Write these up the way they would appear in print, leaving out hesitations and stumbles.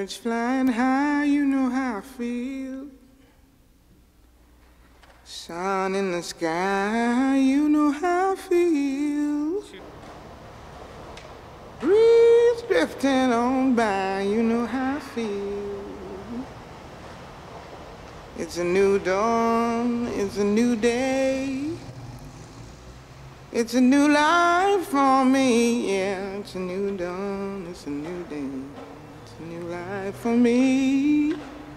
Birds flying high, you know how I feel. Sun in the sky, you know how I feel. Breeze drifting on by, you know how I feel. It's a new dawn, it's a new day. It's a new life for me, yeah. It's a new dawn, it's a new day. It's a new life for me.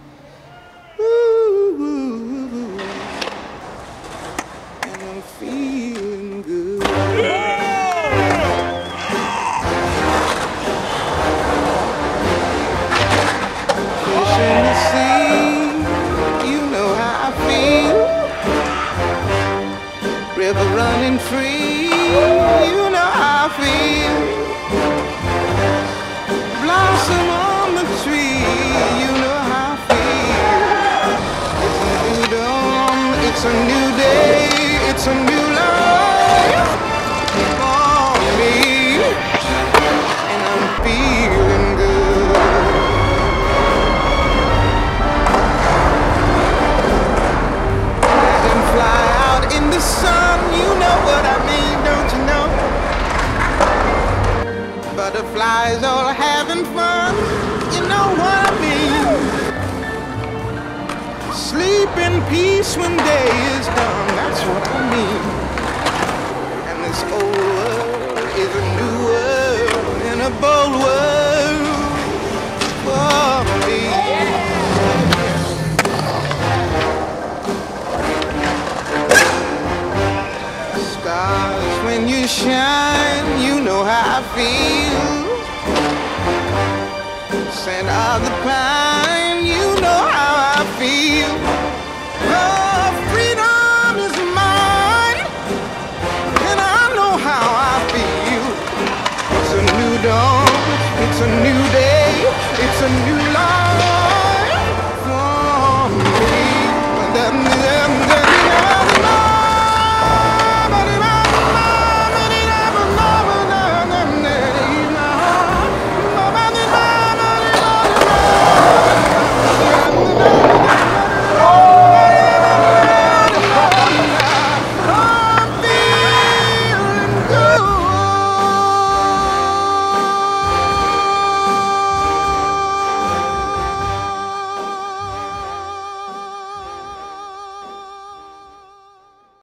Ooh, and I'm feeling good. Fish in the sea, you know how I feel. River running free, you know how I feel. Blossom on the tree, you know how I feel. It's a new dawn, it's a new day, it's a new life for me, and I'm feeling good. Let them fly out in the sun, you know what I mean, don't you know? Butterflies all having fun, you know what I mean. Sleep in peace when day is done, that's what I mean. And this old world is a new world and a bold world for me. Stars, when you shine, you know how I feel. Scent of the pine, you know how I feel. Oh, freedom is mine, and I know how I feel. It's a new dawn, it's a new day, it's a new life.